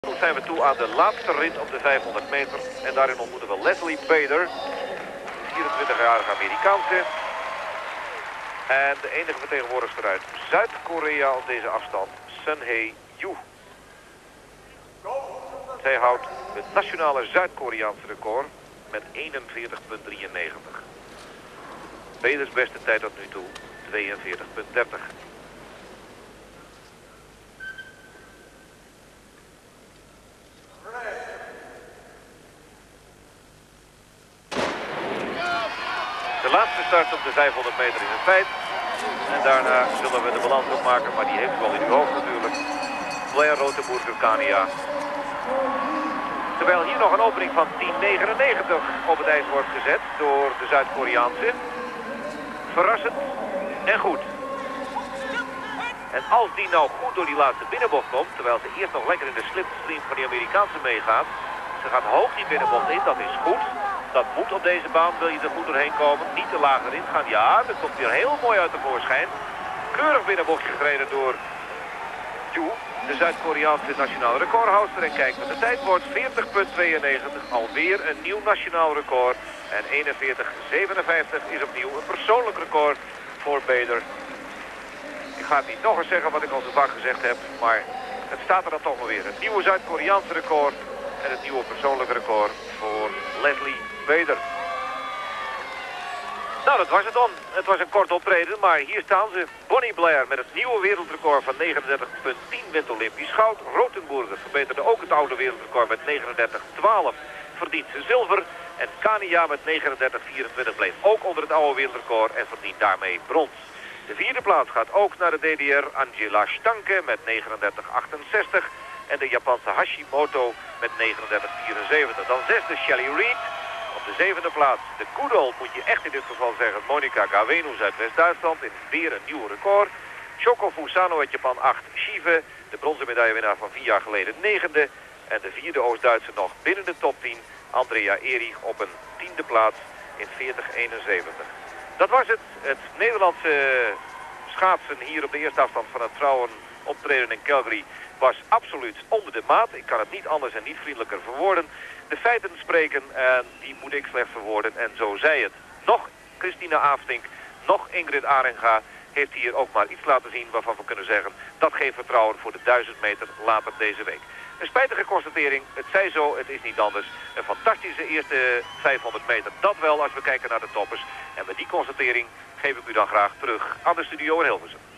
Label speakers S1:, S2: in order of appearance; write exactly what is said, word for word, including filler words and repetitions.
S1: Nu zijn we toe aan de laatste rit op de vijfhonderd meter. En daarin ontmoeten we Leslie Bader, vierentwintigjarige Amerikaanse. En de enige vertegenwoordigster uit Zuid-Korea op deze afstand, Sunhae Yoo. Zij houdt het nationale Zuid-Koreaanse record met eenenveertig komma drieënnegentig. Baders beste tijd tot nu toe, tweeënveertig komma dertig. De laatste start op de vijfhonderd meter is een feit. En daarna zullen we de balans opmaken, maar die heeft u al in uw hoofd natuurlijk. Blair Rotenburger Kania. Terwijl hier nog een opening van tien negenennegentig op het ijs wordt gezet door de Zuid-Koreaanse. Verrassend en goed. En als die nou goed door die laatste binnenbocht komt, terwijl ze eerst nog lekker in de slipstream van die Amerikaanse meegaat. Ze gaat hoog die binnenbocht in, dat is goed. Dat moet op deze baan, wil je er goed doorheen komen. Niet te laag erin gaan. Ja, dat komt weer heel mooi uit de voorschijn. Keurig binnenbochtje gereden door Yoo, de Zuid-Koreaanse nationale recordhouster. En kijk, de tijd wordt veertig komma tweeënnegentig. Alweer een nieuw nationaal record. En eenenveertig komma zevenenvijftig is opnieuw een persoonlijk record voor Bader. Ik ga het niet nog eens zeggen wat ik al zo vaak gezegd heb. Maar het staat er dan toch nog weer. Het nieuwe Zuid-Koreaanse record. En het nieuwe persoonlijke record voor Leslie Bader. Nou, dat was het dan. Het was een kort optreden, maar hier staan ze. Bonnie Blair met het nieuwe wereldrecord van negenendertig komma tien wint Olympisch goud. Rotenburger verbeterde ook het oude wereldrecord met negenendertig komma twaalf. Verdient ze zilver. En Kania met negenendertig komma vierentwintig bleef ook onder het oude wereldrecord en verdient daarmee brons. De vierde plaats gaat ook naar de D D R Angela Stanke met negenendertig komma achtenzestig. En de Japanse Hashimoto met negenendertig komma vierenzeventig. Dan zesde Shelly Reed. Op de zevende plaats de good old, moet je echt in dit geval zeggen, Monika Gawenus uit West-Duitsland in weer een nieuw record. Shoko Fusano uit Japan acht. Shive, de bronzen medaillewinnaar van vier jaar geleden, negende. En de vierde Oost-Duitse nog binnen de top tien. Andrea Erich op een tiende plaats in veertig komma eenenzeventig. Dat was het. Het Nederlandse schaatsen hier op de eerste afstand van het vrouwen optreden in Calgary was absoluut onder de maat. Ik kan het niet anders en niet vriendelijker verwoorden. De feiten spreken en die moet ik slechts verwoorden en zo zei het. Nog Christina Aafstink, nog Ingrid Arenga heeft hier ook maar iets laten zien waarvan we kunnen zeggen dat geeft vertrouwen voor de duizend meter later deze week. Een spijtige constatering, het zij zo, het is niet anders. Een fantastische eerste vijfhonderd meter, dat wel als we kijken naar de toppers. En met die constatering geef ik u dan graag terug aan de studio in Hilversum.